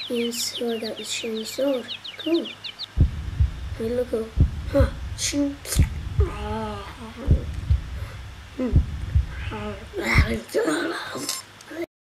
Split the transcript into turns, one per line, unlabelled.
And so I got this shiny sword. Cool. Hey, look up. Huh. Shoot.